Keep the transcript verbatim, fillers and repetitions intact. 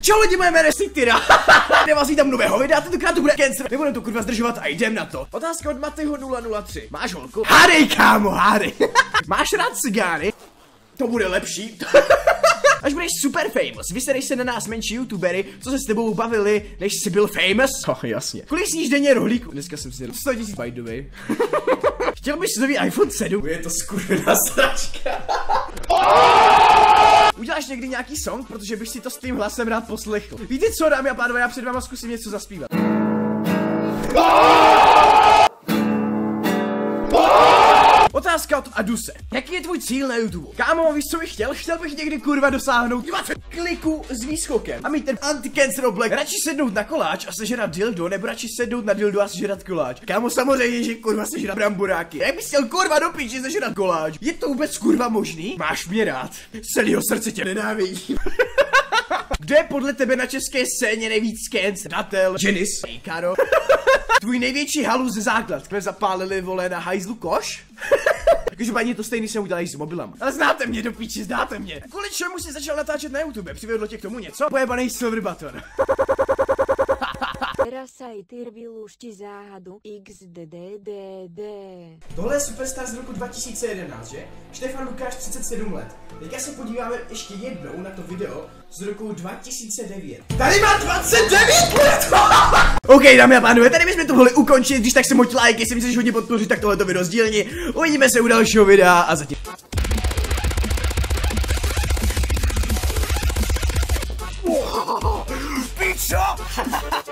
Čau lidi, moje jméno je Sityra. Já vás vítám nového videa, tentokrát to bude Cancer. Nebudem to kurva zdržovat a jdem na to. Otázka od Matyho nula nula tři. Máš holku? Hádej, kámo, hádej. Máš rád cigány? To bude lepší. Až budeš super famous, vysedej se na nás menší youtubery, co se s tebou bavili, než jsi byl famous? Oh, jasně. Kolik sníš denně rohlíku? Dneska jsem si sto tisíc by the way. Chtěl bys nový iPhone sedm? Je to skurvená sračka. Uděláš někdy nějaký song, protože bych si to s tím hlasem rád poslechl. Víte co, dámy a pánové, já před váma zkusím něco zaspívat. Otázka od Aduse. Jaký je tvůj cíl na YouTube? Kámo, víš co bych chtěl? Chtěl bych někdy kurva dosáhnout dvacet kliků s výskokem a mít ten anti-cancer oblek. Radši sednout na koláč a sežrat dildo, nebo radši sednout na dildo a sežrat koláč. Kámo, samozřejmě, že kurva sežrat bramboráky. Jak bys chtěl kurva do píči sežrat koláč? Je to vůbec kurva možný? Máš mě rád. Z celého srdce tě nenávidím. Kdo je podle tebe na české scéně nejvíc cancer? Natel, Janis, Karo. Tvůj největší halus ze základ. Jsme zapálili, vole, na hajzlu koš? Každopádně to stejný jsem udělal s mobilem. Ale znáte mě do píči, znáte mě. Kvůli čemu jsi začal natáčet na YouTube? Přivedlo tě k tomu něco? Pojebanej silver button. Rasajtyr vylušti záhadu iks de de de de. Tohle je Superstar z roku dva tisíce jedenáct, že? Štefan Lukáš, třicet sedm let. Teďka se podíváme ještě jednou na to video z roku dva tisíce devět. Tady má dvacet devět let! OK, dámy a pánové, tady bychom to mohli ukončit, když tak se moť like, jestli mi chceš hodně podpořit, tak tohleto video sdílni. Uvidíme se u dalšího videa a zatím. Pičo!